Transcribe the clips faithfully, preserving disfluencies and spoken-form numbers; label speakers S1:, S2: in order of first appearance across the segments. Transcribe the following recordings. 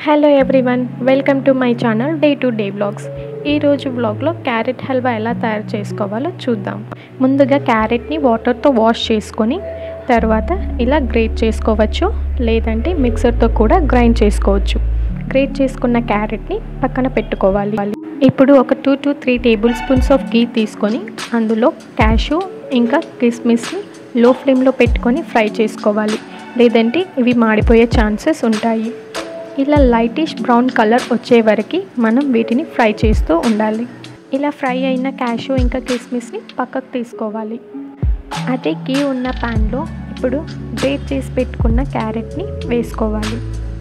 S1: Hello everyone, welcome to my channel day to day vlogs. ఈరోజు వ్లాగ్లో carrot halwa ఎలా తయారు చేసుకోవాలో చూద్దాం. ముందుగా క్యారెట్ని వాటర్తో వాష్ చేసుకొని తర్వాత ఇలా గ్రేట్ చేసుకోవచ్చు, లేదంటే మిక్సర్తో కూడా గ్రైండ్ చేసుకోవచ్చు. గ్రేట్ చేసుకున్న క్యారెట్ని పక్కన పెట్టుకోవాలి. ఇప్పుడు ఒక two to three table spoons of ghee తీసుకొని అందులో క్యాషు ఇంకా కిస్మిస్ని లో ఫ్లేమ్లో పెట్టుకొని ఫ్రై చేసుకోవాలి, లేదంటే ఇవి మాడిపోయే ఛాన్సెస్ ఉంటాయి. ఇలా లైటిష్ బ్రౌన్ కలర్ వచ్చే వరకు మనం వీటిని ఫ్రై చేస్తూ ఉండాలి. ఇలా ఫ్రై అయిన క్యాషు ఇంకా కిస్మిస్ని పక్కకు తీసుకోవాలి. అదే గీ ఉన్న ప్యాన్లో ఇప్పుడు గ్రేట్ చేసి పెట్టుకున్న క్యారెట్ని వేసుకోవాలి.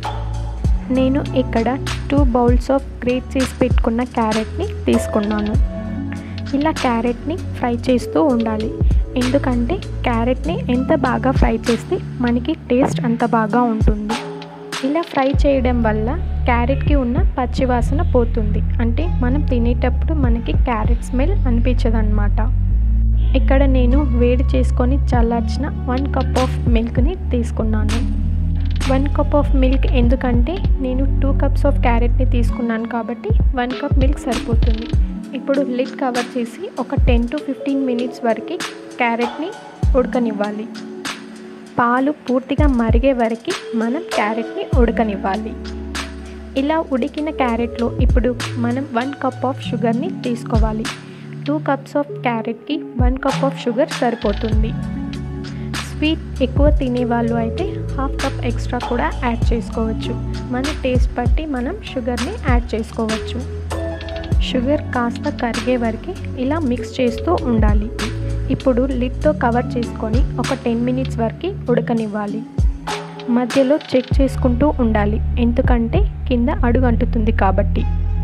S1: నేను ఇక్కడ టూ బౌల్స్ ఆఫ్ గ్రేట్ చేసి పెట్టుకున్న క్యారెట్ని తీసుకున్నాను. ఇలా క్యారెట్ని ఫ్రై చేస్తూ ఉండాలి, ఎందుకంటే క్యారెట్ని ఎంత బాగా ఫ్రై చేస్తే మనకి టేస్ట్ అంత బాగా ఉంటుంది. ఇలా ఫ్రై చేయడం వల్ల క్యారెట్కి ఉన్న పచ్చివాసన పోతుంది, అంటే మనం తినేటప్పుడు మనకి క్యారెట్ స్మెల్ అనిపించదన్నమాట. ఇక్కడ నేను వేడి చేసుకొని చల్లార్చిన వన్ కప్ ఆఫ్ మిల్క్ని తీసుకున్నాను. వన్ కప్ ఆఫ్ మిల్క్ ఎందుకంటే నేను టూ కప్స్ ఆఫ్ క్యారెట్ని తీసుకున్నాను కాబట్టి వన్ కప్ మిల్క్ సరిపోతుంది. ఇప్పుడు లిడ్ కవర్ చేసి ఒక టెన్ టు ఫిఫ్టీన్ మినిట్స్ వరకు క్యారెట్ని ఉడకనివ్వాలి. పాలు పూర్తిగా మరిగే వరకు మనం క్యారెట్ని ఉడకనివ్వాలి. ఇలా ఉడికిన క్యారెట్లో ఇప్పుడు మనం వన్ కప్ ఆఫ్ షుగర్ని తీసుకోవాలి. టూ కప్స్ ఆఫ్ క్యారెట్కి వన్ కప్ ఆఫ్ షుగర్ సరిపోతుంది. స్వీట్ ఎక్కువ తినేవాళ్ళు అయితే హాఫ్ కప్ ఎక్స్ట్రా కూడా యాడ్ చేసుకోవచ్చు. మన టేస్ట్ బట్టి మనం షుగర్ని యాడ్ చేసుకోవచ్చు. షుగర్ కాస్త కరిగే వరకు ఇలా మిక్స్ చేస్తూ ఉండాలి. ఇప్పుడు లిడ్తో కవర్ చేసుకొని ఒక టెన్ మినిట్స్ వరకు ఉడకనివ్వాలి. మధ్యలో చెక్ చేసుకుంటూ ఉండాలి, ఎందుకంటే కింద అడుగు అంటుతుంది కాబట్టి.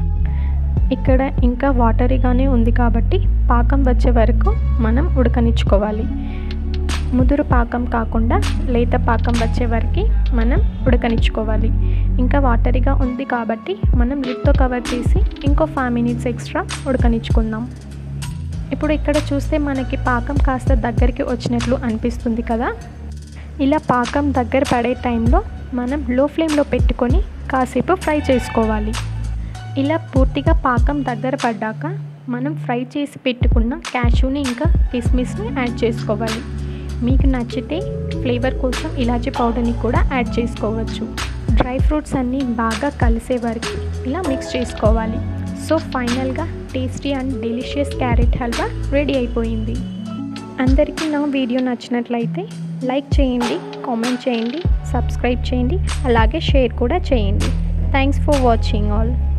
S1: ఇక్కడ ఇంకా వాటరీగానే ఉంది కాబట్టి పాకం వచ్చే వరకు మనం ఉడకనిచ్చుకోవాలి. ముదురు పాకం కాకుండా లేత పాకం వచ్చే వరకు మనం ఉడకనిచ్చుకోవాలి. ఇంకా వాటరీగా ఉంది కాబట్టి మనం లిడ్తో కవర్ చేసి ఇంకో ఫైవ్ మినిట్స్ ఎక్స్ట్రా ఉడకనిచ్చుకుందాం. ఇప్పుడు ఇక్కడ చూస్తే మనకి పాకం కాస్త దగ్గరికి వచ్చినట్లు అనిపిస్తుంది కదా. ఇలా పాకం దగ్గర పడే టైంలో మనం లో ఫ్లేమ్లో పెట్టుకొని కాసేపు ఫ్రై చేసుకోవాలి. ఇలా పూర్తిగా పాకం దగ్గర పడ్డాక మనం ఫ్రై చేసి పెట్టుకున్న క్యాషూని ఇంకా కిస్మిస్ని యాడ్ చేసుకోవాలి. మీకు నచ్చితే ఫ్లేవర్ కోసం ఇలాచీ పౌడర్ని కూడా యాడ్ చేసుకోవచ్చు. డ్రై ఫ్రూట్స్ అన్నీ బాగా కలిసే వరకు ఇలా మిక్స్ చేసుకోవాలి. సో ఫైనల్గా tasty and delicious carrot halwa ready అయిపోయింది. అందరికీ నా వీడియో నచ్చినట్లయితే లైక్ చేయండి, కామెంట్ చేయండి, సబ్స్క్రైబ్ చేయండి, అలాగే షేర్ కూడా చేయండి. Thanks for watching all.